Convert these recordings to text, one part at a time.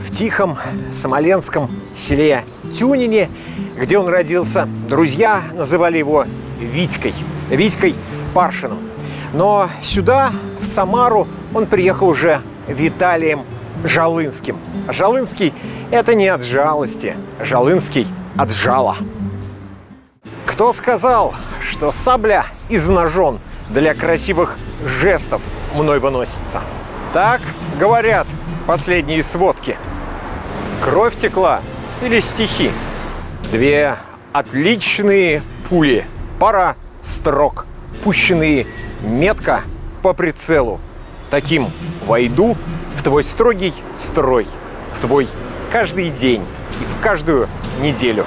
в тихом смоленском селе Тюнине, где он родился. Друзья называли его Витькой Паршиным. Но сюда, в Самару, он приехал уже Виталием Жалынским. Жалынский – это не от жалости, Жалынский – от жала. Кто сказал, что сабля из ножон для красивых жестов мной выносится? Так говорят последние сводки. Кровь текла или стихи? Две отличные пули, пара строк, пущенные метко по прицелу. Таким войду в твой строгий строй, в твой каждый день и в каждую неделю.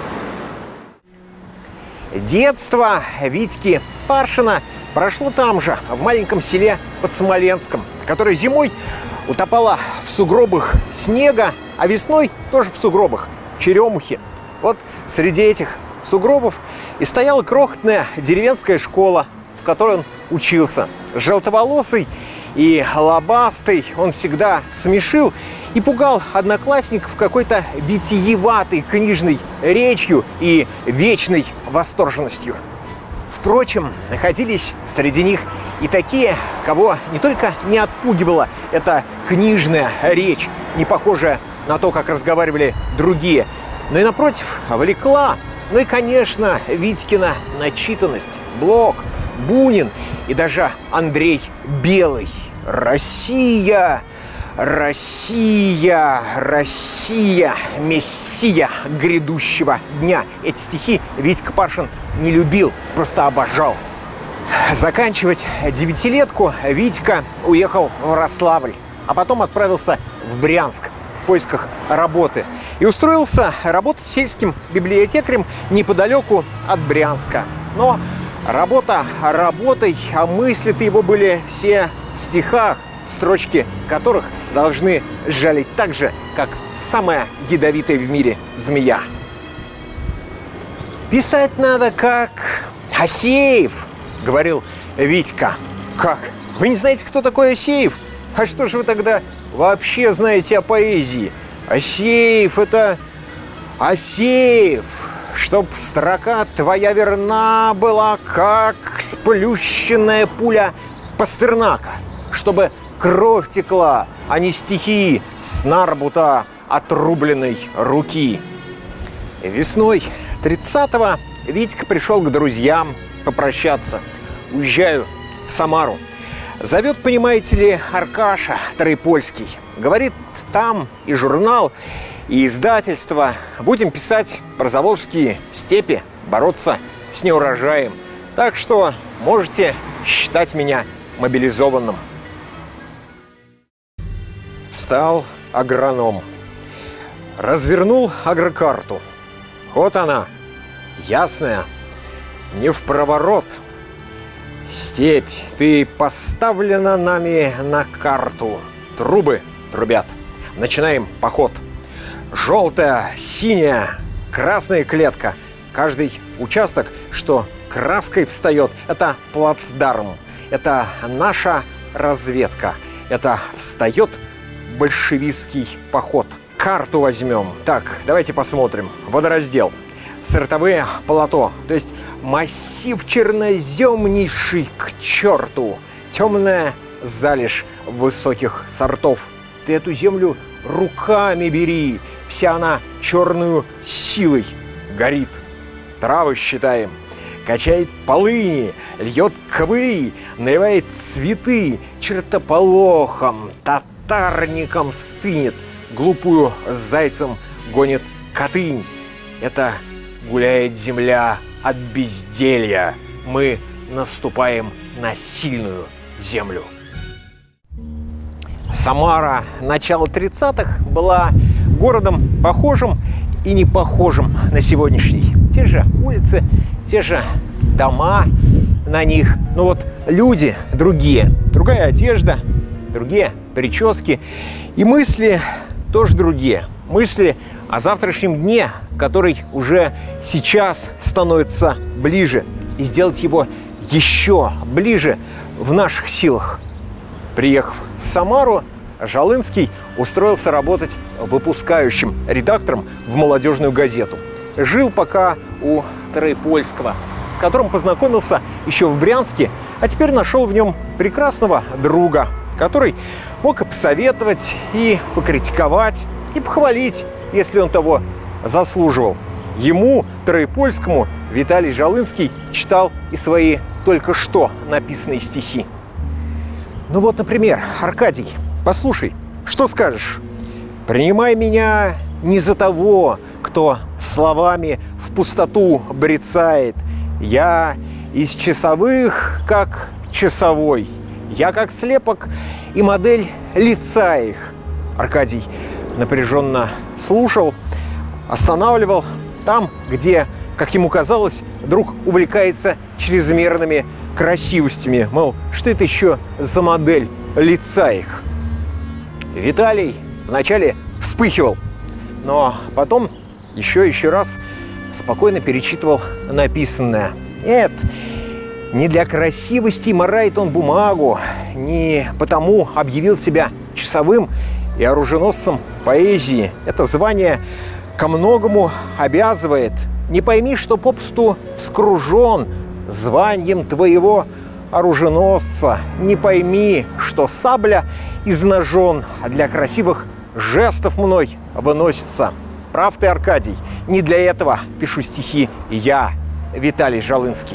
Детство Витьки Паршина прошло там же, в маленьком селе под Смоленском, которое зимой утопало в сугробах снега, а весной тоже в сугробах черемухи. Вот среди этих сугробов и стояла крохотная деревенская школа, в которой он учился. Желтоволосый и лобастый, он всегда смешил и пугал одноклассников какой-то витиеватой книжной речью и вечной восторженностью. Впрочем, находились среди них и такие, кого не только не отпугивала эта книжная речь, не похожая на то, как разговаривали другие, но и, напротив, влекла. Ну и, конечно, Витькина начитанность, Блок, Бунин и даже Андрей Белый. Россия, Россия, Россия, мессия грядущего дня. Эти стихи Витька Паршин не любил, просто обожал. Заканчивать девятилетку Витька уехал в Рославль, а потом отправился в Брянск в поисках работы и устроился работать сельским библиотекарем неподалеку от Брянска. Но работа работой, а мысли-то его были все в стихах, строчки которых должны жалить так же, как самая ядовитая в мире змея. «Писать надо как Асеев», — говорил Витька. «Как? Вы не знаете, кто такой Асеев? А что же вы тогда вообще знаете о поэзии? Асеев — это Асеев, чтоб строка твоя верна была, как сплющенная пуля Пастернака, чтобы кровь текла, а не стихи с нарбута отрубленной руки». Весной 30-го Витька пришел к друзьям попрощаться. «Уезжаю в Самару». Зовет, понимаете ли, Аркаша Троепольский. Говорит, там и журнал, и издательство. Будем писать про заволжские степи, бороться с неурожаем. Так что можете считать меня мобилизованным. Встал агроном, развернул агрокарту. Вот она, ясная, не в проворот. Степь, ты поставлена нами на карту. Трубы трубят. Начинаем поход. Желтая, синяя, красная клетка. Каждый участок, что краской встает, это плацдарм. Это наша разведка. Это встает большевистский поход. Карту возьмем. Так, давайте посмотрим. Водораздел. Сортовые плато, то есть массив черноземнейший к черту. Темная залежь высоких сортов. Ты эту землю руками бери, вся она черную силой горит. Травы считаем, качает полыни, льет ковыли, навевает цветы, чертополохом, татарником стынет, глупую зайцем гонит Катынь. Это гуляет земля от безделья. Мы наступаем на сильную землю. Самара начала 30-х была городом похожим и не похожим на сегодняшний. Те же улицы, те же дома на них. Но вот люди другие. Другая одежда, другие прически. И мысли тоже другие. Мысли о завтрашнем дне, который уже сейчас становится ближе, и сделать его еще ближе в наших силах. Приехав в Самару, Жалынский устроился работать выпускающим редактором в молодежную газету. Жил пока у Троепольского, с которым познакомился еще в Брянске, а теперь нашел в нем прекрасного друга, который мог и посоветовать, и покритиковать, и похвалить, если он того заслуживал. Ему, Троепольскому, Виталий Жалынский читал и свои только что написанные стихи. Ну вот, например, Аркадий, послушай, что скажешь? «Принимай меня не за того, кто словами в пустоту брецает. Я из часовых, как часовой. Я как слепок и модель лица их». Аркадий напряженно слушал, останавливал там, где, как ему казалось, друг увлекается чрезмерными красивостями. Мол, что это еще за модель лица их? Виталий вначале вспыхивал, но потом еще раз спокойно перечитывал написанное. Нет, не для красивости марает он бумагу, не потому объявил себя часовым и оруженосцем поэзии. Это звание ко многому обязывает. Не пойми, что попусту скружен званием твоего оруженосца. Не пойми, что сабля изножен, а для красивых жестов мной выносится. Прав ты, Аркадий, не для этого пишу стихи я, Виталий Жалынский.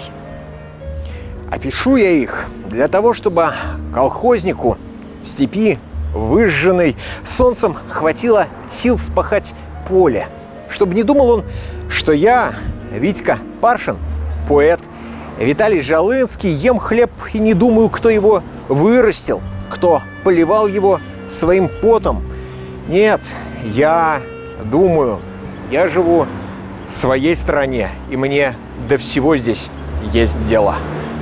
А пишу я их для того, чтобы колхознику в степи, выжженной солнцем, хватило сил вспахать поле. Чтобы не думал он, что я, Витька Паршин, поэт, Виталий Жалынский, ем хлеб и не думаю, кто его вырастил, кто поливал его своим потом. Нет, я думаю, я живу в своей стране, и мне до всего здесь есть дело.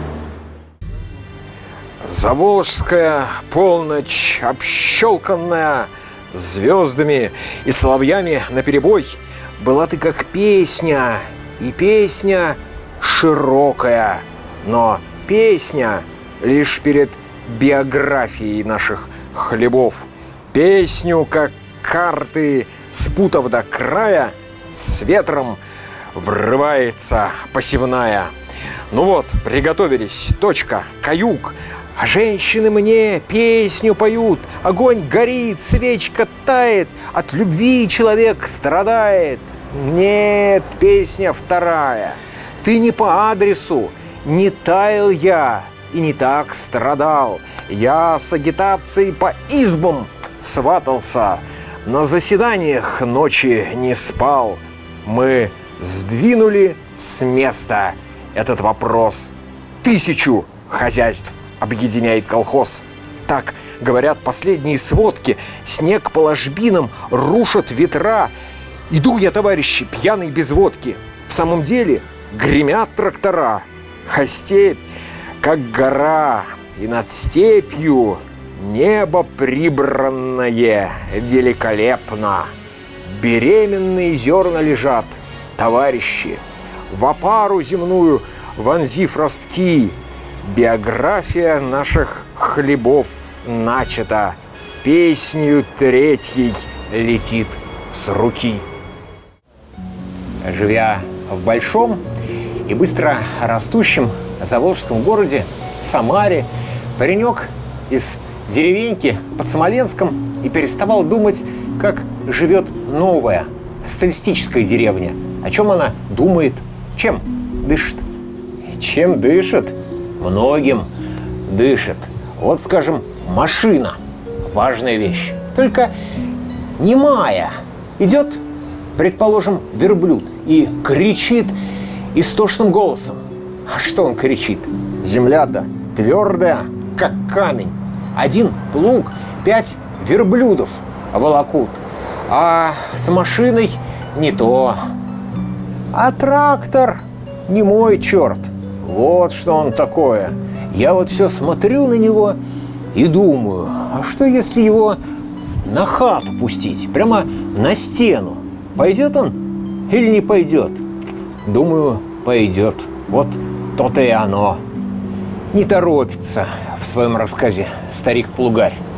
Заволжская полночь, общелканная звездами и соловьями наперебой, была ты как песня, и песня широкая, но песня лишь перед биографией наших хлебов. Песню, как карты, спутав до края, с ветром врывается посевная. Ну вот, приготовились, точка, каюк, а женщины мне песню поют. Огонь горит, свечка тает, от любви человек страдает. Нет, песня вторая. Ты не по адресу, не таял я и не так страдал. Я с агитацией по избам сватался, на заседаниях ночи не спал. Мы сдвинули с места этот вопрос. 1000 хозяйств объединяет колхоз. Так говорят последние сводки. Снег по ложбинам рушат ветра. Иду я, товарищи, пьяный без водки. В самом деле гремят трактора, а степь, как гора, и над степью небо прибранное великолепно. Беременные зерна лежат, товарищи, в опару земную вонзив ростки. Биография наших хлебов начата, песнью третьей летит с руки. Живя в большом и быстро растущем заволжском городе Самаре, паренек из деревеньки под Смоленском и переставал думать, как живет новая социалистическая деревня. О чем она думает, чем дышит. Чем дышит? Многим дышит. Вот, скажем, машина. Важная вещь. Только немая. Идет, предположим, верблюд и кричит истошным голосом. А что он кричит? Земля-то твердая, как камень. 1 плуг 5 верблюдов волокут. А с машиной не то. А трактор не мой черт. Вот что он такое. Я вот все смотрю на него и думаю, а что если его на хату пустить, прямо на стену? Пойдет он или не пойдет? Думаю, пойдет. Вот то-то и оно. Не торопится в своем рассказе старик-плугарь.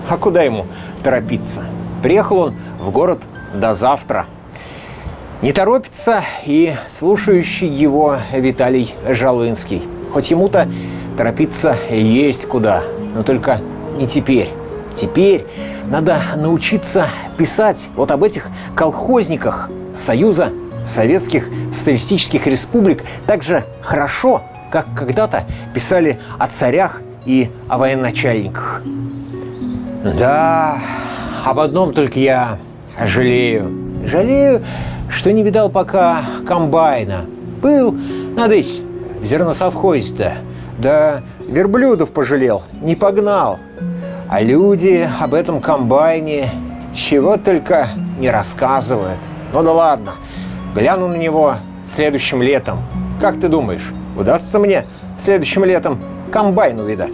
А куда ему торопиться? Приехал он в город до завтра. Не торопится и слушающий его Виталий Жалынский. Хоть ему-то торопиться есть куда, но только не теперь. Теперь надо научиться писать вот об этих колхозниках Союза Советских Социалистических Республик так же хорошо, как когда-то писали о царях и о военачальниках. Да, об одном только я жалею. Жалею, что не видал пока комбайна. Был, надысь, в зерносовхозе-то. Да верблюдов пожалел, не погнал. А люди об этом комбайне чего только не рассказывают. Ну да ладно, гляну на него следующим летом. Как ты думаешь, удастся мне следующим летом комбайн увидать?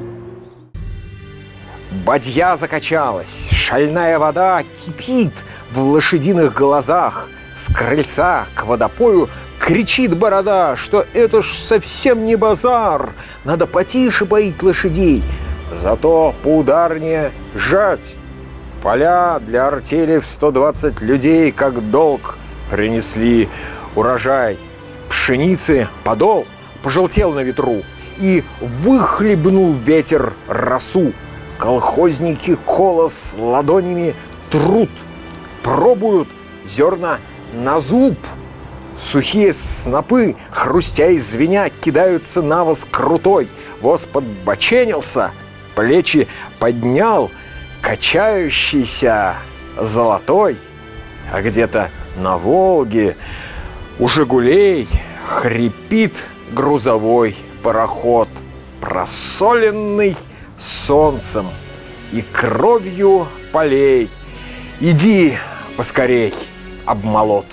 Бадья закачалась, шальная вода кипит в лошадиных глазах. С крыльца к водопою кричит борода, что это ж совсем не базар, надо потише поить лошадей, зато поударнее жать. Поля для артели в 120 людей, как долг, принесли урожай. Пшеницы подол пожелтел на ветру, и выхлебнул ветер росу. Колхозники колос ладонями трут, пробуют зерна на зуб. Сухие снопы, хрустя и звеня, кидаются на воз крутой. Воз подбоченился, плечи поднял, качающийся золотой. А где-то на Волге у «Жигулей» хрипит грузовой пароход, просоленный солнцем и кровью полей. Иди поскорей, обмолот.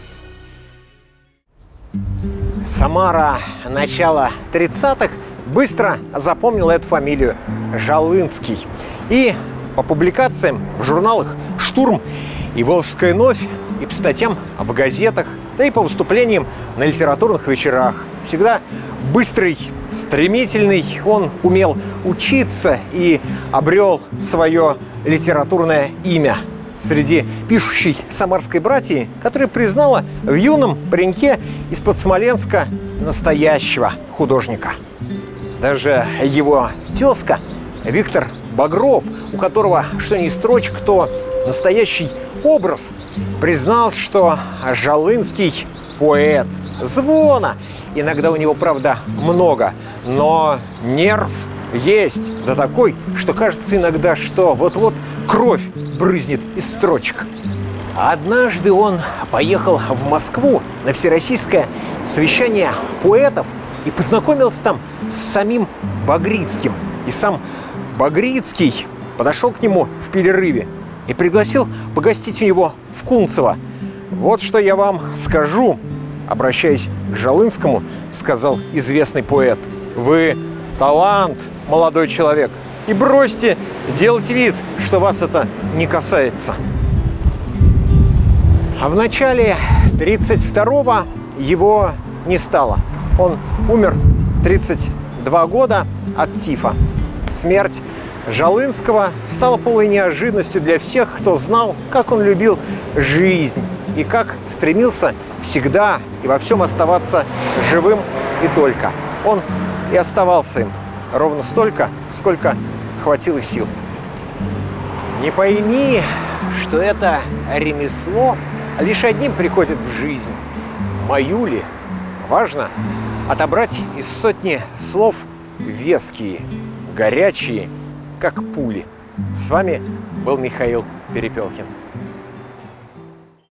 Самара начала 30-х быстро запомнила эту фамилию – Жалынский. И по публикациям в журналах «Штурм» и «Волжская новь», и по статьям в газетах, да и по выступлениям на литературных вечерах. Всегда быстрый, стремительный, он умел учиться и обрел свое литературное имя среди пишущей самарской братьи, которая признала в юном пареньке из-под Смоленска настоящего художника. Даже его тезка Виктор Багров, у которого что ни строчка, то настоящий образ, признал, что Жалынский поэт. Звона иногда у него, правда, много, но нерв есть, да такой, что кажется иногда, что вот-вот кровь брызнет из строчек. Однажды он поехал в Москву на всероссийское совещание поэтов и познакомился там с самим Багрицким. И сам Багрицкий подошел к нему в перерыве и пригласил погостить у него в Кунцево. «Вот что я вам скажу», обращаясь к Жалынскому, сказал известный поэт. «Вы талант, молодой человек, и бросьте делать вид, что вас это не касается». А в начале 32-го его не стало. Он умер в 32 года от тифа. Смерть Жалынского стала полной неожиданностью для всех, кто знал, как он любил жизнь и как стремился всегда и во всем оставаться живым и только. Он и оставался им ровно столько, сколько хватило сил. Не пойми, что это ремесло лишь одним приходит в жизнь. Мою ли? Важно отобрать из сотни слов веские, горячие, как пули. С вами был Михаил Перепелкин.